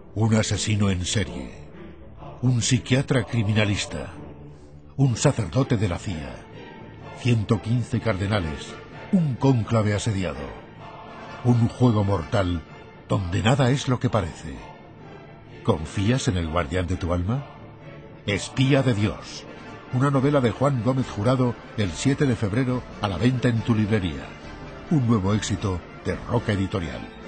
Un asesino en serie, un psiquiatra criminalista, un sacerdote de la CIA, 115 cardenales, un cónclave asediado, un juego mortal donde nada es lo que parece. ¿Confías en el guardián de tu alma? Espía de Dios, una novela de Juan Gómez Jurado, el 7 de febrero a la venta en tu librería. Un nuevo éxito de Roca Editorial.